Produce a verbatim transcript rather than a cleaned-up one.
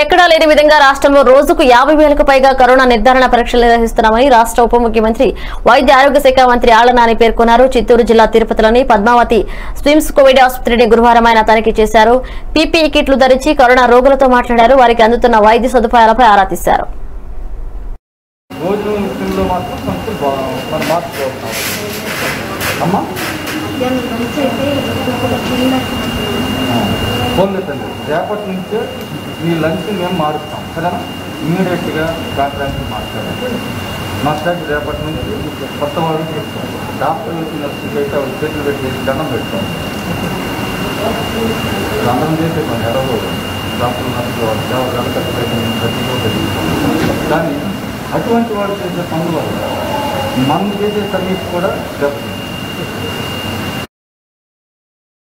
ఎక్కడా లేని విధంగా రాష్ట్రంలో రోజుకు యాభై వేలకు పైగా కరోనా నిర్ధారణ పరీక్షలు నిర్వహిస్తున్నామని రాష్ట్ర ఉప ముఖ్యమంత్రి వైద్య ఆరోగ్య శాఖ మంత్రి ఆళ్ల నాని పేర్కొన్నారు. చిత్తూరు జిల్లా తిరుపతిలోని పద్మావతి స్విమ్స్ కోవిడ్ ఆసుపత్రిని గురువారం ఆయన తనిఖీ చేశారు. పీపీఈ కిట్లు ధరించి కరోనా రోగులతో మాట్లాడారు. వారికి అందుతున్న వైద్య సదుపాయాలపై ఆరా తీశారు. రేపటి నుంచే ఈ లంచ్ మేము మారుస్తాం సరేనా. ఇమ్మీడియట్గా కాంట్రాక్ట్ మాట్లాడాలి. మాట్లాడి రేపటి నుంచి కొత్త వాళ్ళు చేస్తాం. డాక్టర్ నర్సులకి అయితే వాళ్ళు చేతులు పెట్టి దండం పెడతాం. అందరం చేసే పని ఎవరో డాక్టర్ నర్సులు వాళ్ళు సేవ కానీ అటువంటి వాళ్ళు చేసే పనుల వల్ల మనం చేసే సర్వీస్ కూడా దెబ్బతింది.